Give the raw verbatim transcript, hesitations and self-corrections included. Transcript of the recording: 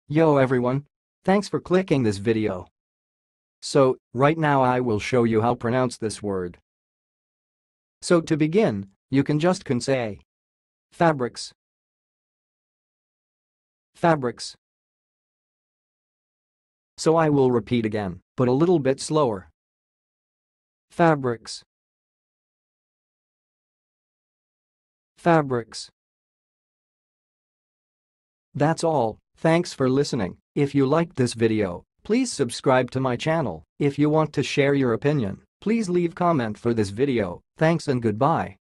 Yo everyone! Thanks for clicking this video. So, right now I will show you how to pronounce this word. So to begin, you can just can say fabrics, fabrics. So I will repeat again, but a little bit slower. Fabrics, fabrics. That's all. Thanks for listening. If you liked this video, please subscribe to my channel. If you want to share your opinion, please leave comment for this video. Thanks and goodbye.